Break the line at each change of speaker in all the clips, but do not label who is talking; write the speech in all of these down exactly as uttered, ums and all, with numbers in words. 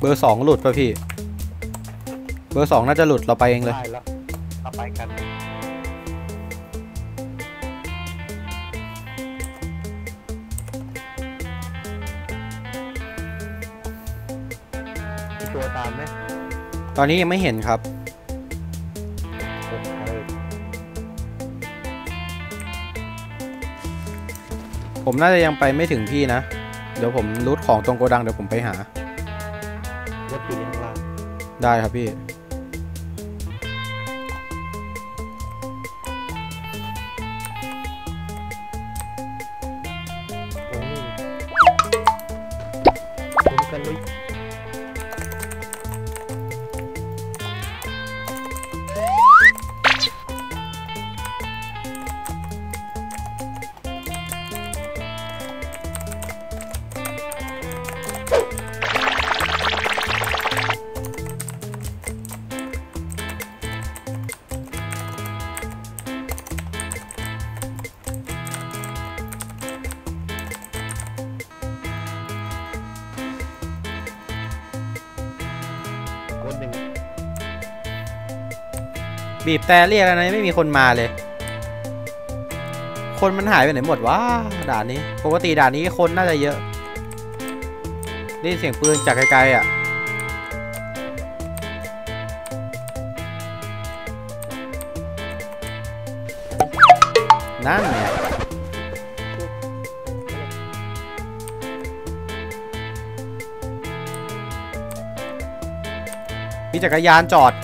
เบอร์สองหลุดป่ะพี่เบอร์สองน่าจะหลุดเราไปเองเลย
ได้แล้วเราไปกันมีตัวตามไหม
ตอนนี้ยังไม่เห็นครับผมน่าจะยังไปไม่ถึงพี่นะเดี๋ยวผมรูทของตรงโกดังเดี๋ยวผมไปหาร
ถอยู่ข้างล่าง
ได้ครับพี่
ผมกันเลย
บีบแต่เรียกอะไรไม่มีคนมาเลยคนมันหายไปไหนหมดวะด่านนี้ปกติด่านนี้คนน่าจะเยอะได้ยินเสียงปืนจากไกลๆอ่ะนั่นไงมีจักรยานจอด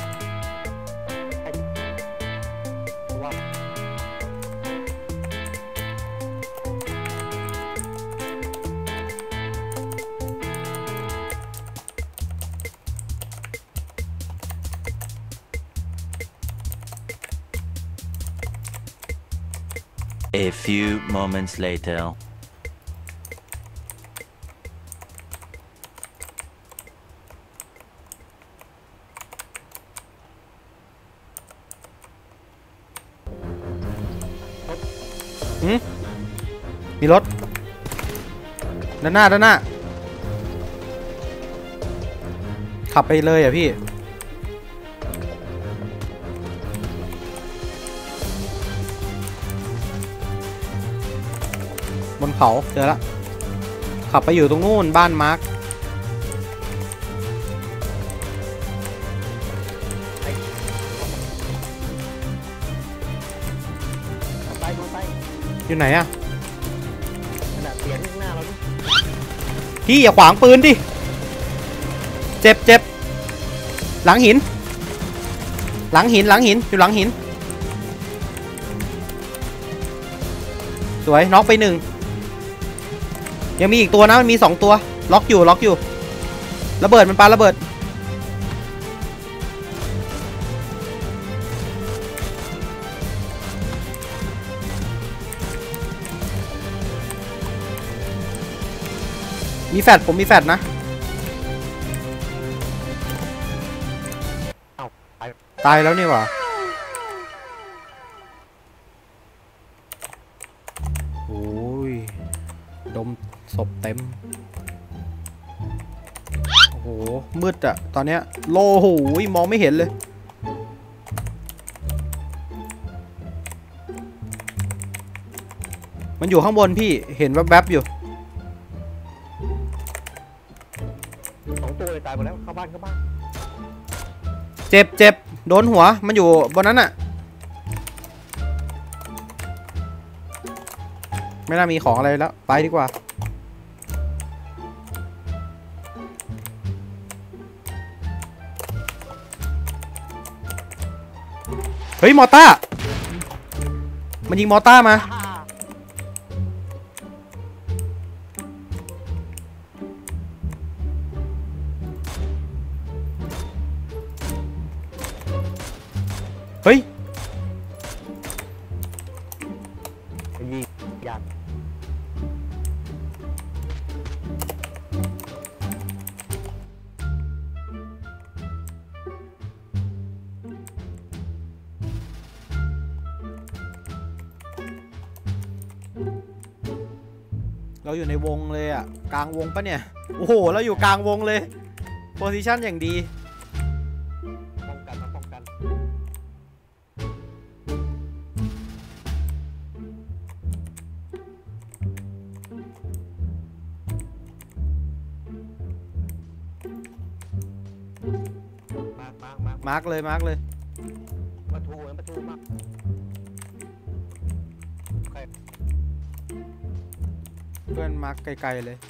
A few moments later.
หืมมีรถด้านหน้าด้านหน้าขับไปเลยอ่ะพี่บนเขาเจอละขับไปอยู่ตรงนู้นบ้านมาร์คอยู่ไหนอะ
ขนาดเสียงข้างหน้าเราดิ
พี่อย่าขวางปืนดิเจ็บเจ็บหลังหินหลังหินหลังหินอยู่หลังหินสวยน็อกไปหนึ่งยังมีอีกตัวนะมันมีสองตัวล็อกอยู่ล็อกอยู่ระเบิดมันปาระเบิดมีแฟดผมมีแฟดนะตายแล้วนี่หว่าโอ้ยดมศพเต็มโอ้โหมืดอะตอนเนี้ยโลโหมองไม่เห็นเลยมันอยู่ข้างบนพี่เห็นแวบๆอยู่
สองตัวเลยตายหมดแล้วเข้าบ้านเข้าบ้าน
เจ็บเจ็บโดนหัวมันอยู่บนนั้นอะไม่น่ามีของอะไรแล้วไปดีกว่าเฮ้ยมอต้ามันยิงมอต้ามาเฮ้ย
ยิงยัน
เราอยู่ในวงเลยอ่ะกลางวงปะเนี่ยโอ้โหเราอยู่กลางวงเลยโพซิชันอย่างดี
ป้องกันมาป้องกันมาร์กมาร์กมาร์ก
มาร์กเลยมาร์กเลย
ประตูประตูมาใคร
เพื่อนมาร์กไกลๆเลย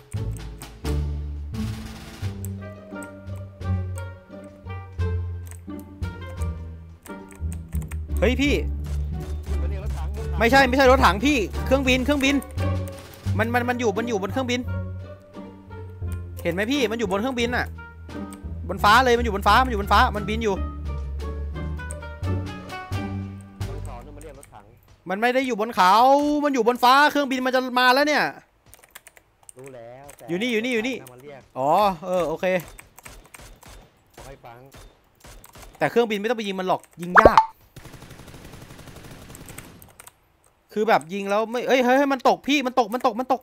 เฮ้ยพี่
มาเรียกรถถังรถถัง
ไม่ใช่ไม่ใช่รถถังพี่เครื่องบินเครื่องบินมันมันมันอยู่มันอยู่บนเครื่องบิน เห็นไหมพี่มันอยู่บนเครื่องบินอะบนฟ้าเลยมันอยู่บนฟ้ามันอยู่บนฟ้ามันบินอยู่
ต้องสอนมาเรียกรถถัง
มันไม่ได้อยู่บนเขา มันอยู่บนฟ้าเครื่องบินมันจะมาแล้วเนี่ย
รู้แล้วแต่
อยู่นี่อยู่นี่อยู่นี่
มาเรียก
อ๋อเออโอเค
บอกให้ฟัง
แต่เครื่องบินไม่ต้องไปยิงมันหรอกยิงยากคือแบบยิงแล้วไม่เอ้ยเฮ้ยมันตกพี่มันตกมันตกมันตก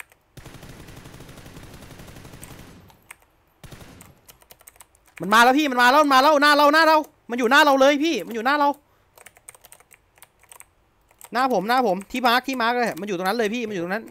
มันมาแล้วพี่มันมาแล้วมันมาแล้วหน้าเราหน้าเรามันอยู่หน้าเราเลยพี่มันอยู่หน้าเราหน้าผมหน้าผมที่มาร์คที่มาร์คเลยมันอยู่ตรงนั้นเลยพี่มันอยู่ตรงนั้น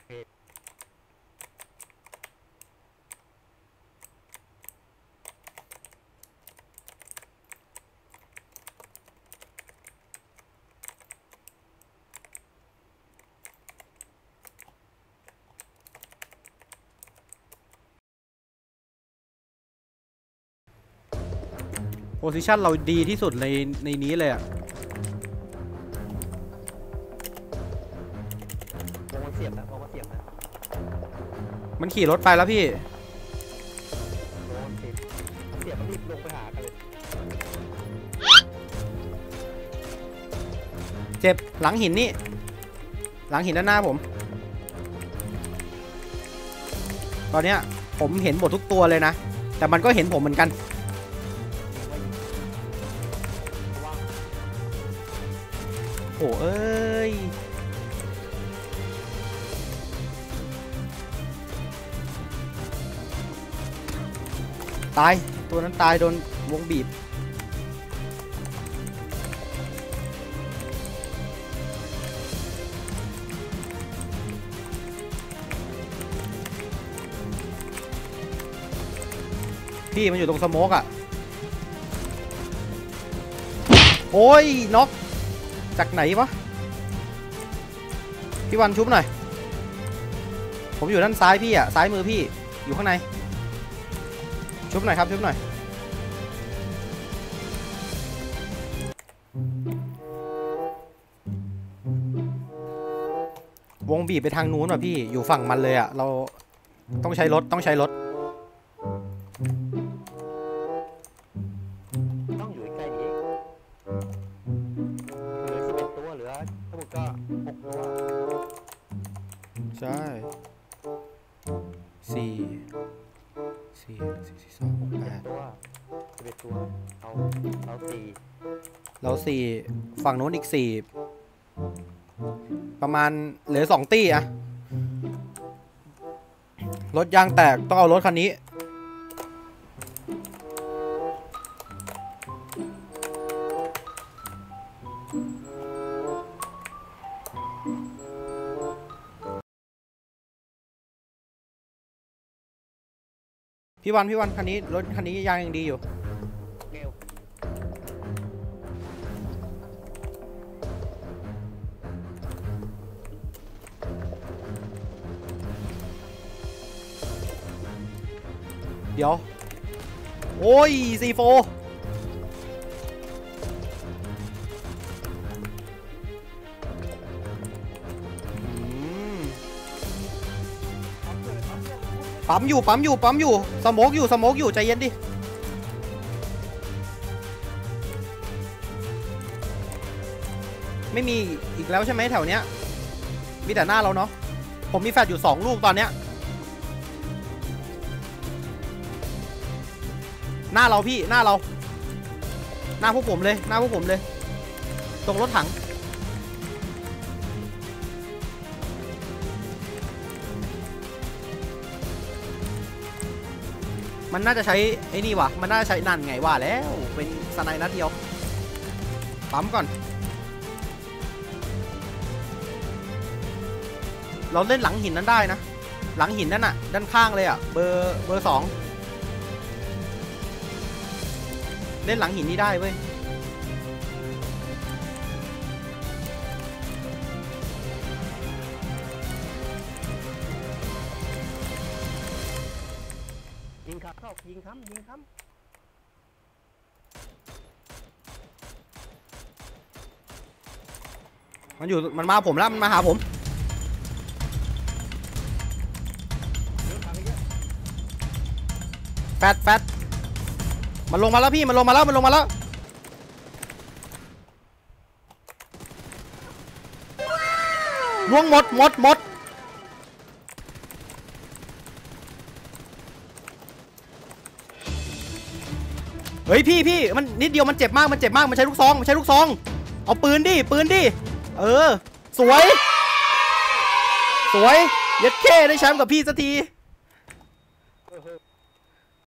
โพซิชันเราดีที่สุดในในนี้เลยอ่ะ
วงมันเสียบนะวงมันเสียบนะ
มันขี่รถไปแล้วพี่
วงมันเสียบเสียบมันรีบลงไปหากันเลย
เจ็บหลังหินนี่หลังหินด้านหน้าผมตอนเนี้ยผมเห็นหมดทุกตัวเลยนะแต่มันก็เห็นผมเหมือนกันโอ้เอ้ยตายตัวนั้นตายโดนวงบีบพี่มันอยู่ตรงสโมกอ่ะโอ้ยน็อกจากไหนวะพี่วันชุบหน่อยผมอยู่ด้านซ้ายพี่อ่ะซ้ายมือพี่อยู่ข้างในชุบหน่อยครับชุบหน่อยวงบีบไปทางนู้นว่ะพี่อยู่ฝั่งมันเลยอ่ะเราต้องใช้รถต้องใช้รถ
ต้องอยู่ใกล้ๆนี้เหลือสิบเอ็ดตัวเหลือทั้งหมดก็หกตัว
ใช่สี่สี่สี่สี่สองหกแปด
ตัวสิบเอ็ดตัวเอาเอาสี่
เราสี่ฝั่งนู้นอีกสี่ประมาณเหลือสองตี้อะรถยางแตกต้องเอารถคันนี้พี่วันพี่วันคันนี้รถคันนี้ยางยังดีอยู่
เกล
เดี๋ยวโอ้ยซีโฟปั๊มอยู่ปั๊มอยู่ปั๊มอยู่สโมกอยู่สโมกอยู่ใจเย็นดิไม่มีอีกแล้วใช่ไหมแถวเนี้ยมีแต่หน้าเราเนาะผมมีแฟลชอยู่สองลูกตอนเนี้ยหน้าเราพี่หน้าเราหน้าพวกผมเลยหน้าพวกผมเลยตรงรถถังมันน่าจะใช้ไอ้นี่วะมันน่าจะใช้นั่นไงว่าแล้วเป็นสไนนัดเดียวปั๊มก่อนเราเล่นหลังหินนั้นได้นะหลังหินนั่นน่ะด้านข้างเลยอ่ะเบอร์เบอร์สองเล่นหลังหินนี้ได้เว้ย
ยิงขาเข้ายิงค้ำยิงค้ำ
มันอยู่มันมาผมแล้วมันมาหาผมแฟดแฟดมันลงมาแล้วพี่มันลงมาแล้วมันลงมาแล้วล่วงหมดหมดหมดเฮ้ยพี่พี่มันนิดเดียวมันเจ็บมากมันเจ็บมากมันใช้ลูกซองมันใช้ลูกซองเอาปืนดิปืนดิเออสวยสวยเย็ดเข้ได้แชมป์กับพี่สักที